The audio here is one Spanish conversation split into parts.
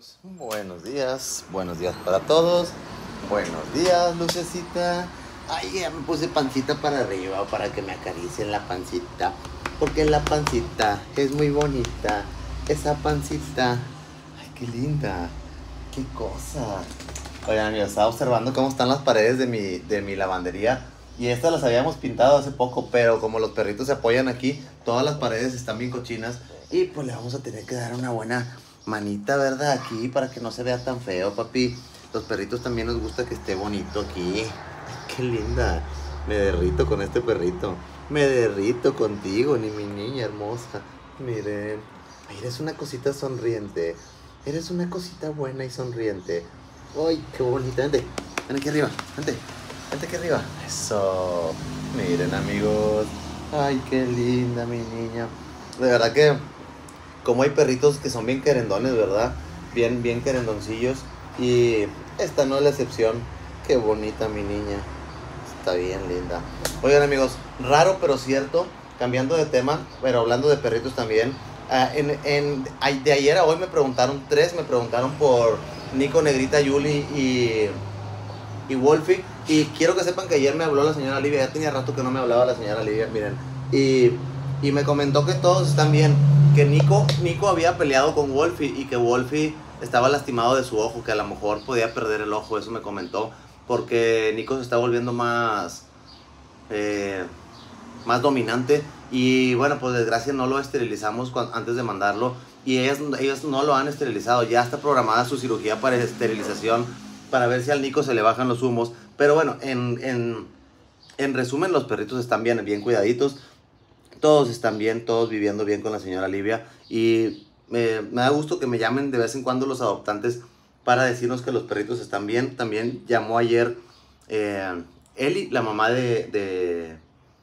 amigos, buenos días para todos. Buenos días, Lucecita. Ay, ya me puse pancita para arriba para que me acaricien la pancita, porque la pancita es muy bonita. Esa pancita, ay, qué linda, qué cosa. Oigan, amigos, estaba observando cómo están las paredes de mi lavandería. Y estas las habíamos pintado hace poco, pero como los perritos se apoyan aquí, todas las paredes están bien cochinas. Y pues le vamos a tener que dar una buena manita, ¿verdad? Aquí, para que no se vea tan feo, papi. Los perritos también nos gusta que esté bonito aquí. Ay, qué linda. Me derrito con este perrito. Me derrito contigo, ni mi niña hermosa. Miren. Ay, eres una cosita sonriente. Eres una cosita buena y sonriente. Ay, qué bonita. Vente, ven aquí arriba. Vente. Vente aquí arriba. Eso. Miren, amigos. Ay, qué linda mi niña. De verdad que, como hay perritos que son bien querendones, ¿verdad? Bien querendoncillos. Y esta no es la excepción. Qué bonita mi niña. Está bien linda. Oigan, amigos, raro pero cierto. Cambiando de tema, pero hablando de perritos también. De ayer a hoy me preguntaron por Nico, Negrita, Yuli y Wolfie. Y quiero que sepan que ayer me habló la señora Livia. Ya tenía rato que no me hablaba la señora Livia, miren. Y me comentó que todos están bien. Que Nico había peleado con Wolfie y que Wolfie estaba lastimado de su ojo, que a lo mejor podía perder el ojo. Eso me comentó. Porque Nico se está volviendo más dominante. Y bueno, pues desgracia no lo esterilizamos antes de mandarlo. Y ellos no lo han esterilizado. Ya está programada su cirugía para esterilización, para ver si al Nico se le bajan los humos. Pero bueno, en resumen, los perritos están bien cuidaditos. Todos están bien, todos viviendo bien con la señora Livia. Y me da gusto que me llamen de vez en cuando los adoptantes para decirnos que los perritos están bien. También llamó ayer Eli, la mamá de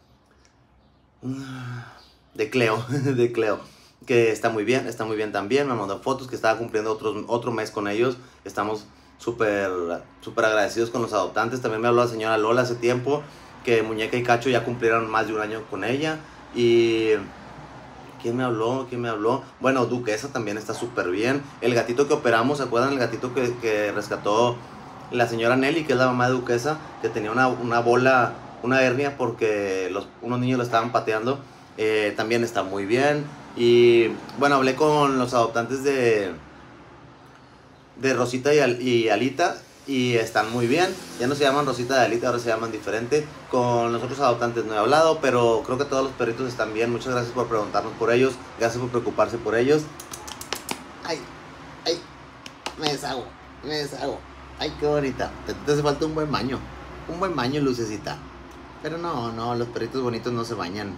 Cleo, de Cleo, que está muy bien también. Me mandó fotos que estaba cumpliendo otro mes con ellos. Estamos súper agradecidos con los adoptantes. También me habló la señora Lola hace tiempo, que Muñeca y Cacho ya cumplieron más de un año con ella. Y ¿quién me habló? Bueno, Duquesa también está súper bien. El gatito que operamos, ¿se acuerdan? El gatito que rescató la señora Nelly, que es la mamá de Duquesa, que tenía una bola, una hernia porque unos niños lo estaban pateando. También está muy bien. Y bueno, hablé con los adoptantes de Rosita y Alita, y están muy bien. Ya no se llaman Rosita y Alita, ahora se llaman diferente. Con los otros adoptantes no he hablado, pero creo que todos los perritos están bien. Muchas gracias por preguntarnos por ellos. Gracias por preocuparse por ellos. Ay, me deshago. Ay, qué bonita. Te hace falta un buen baño, Lucecita. Pero no, los perritos bonitos no se bañan.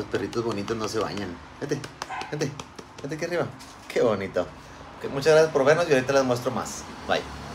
Vete aquí arriba. Qué bonito. Muchas gracias por vernos y ahorita les muestro más. Bye.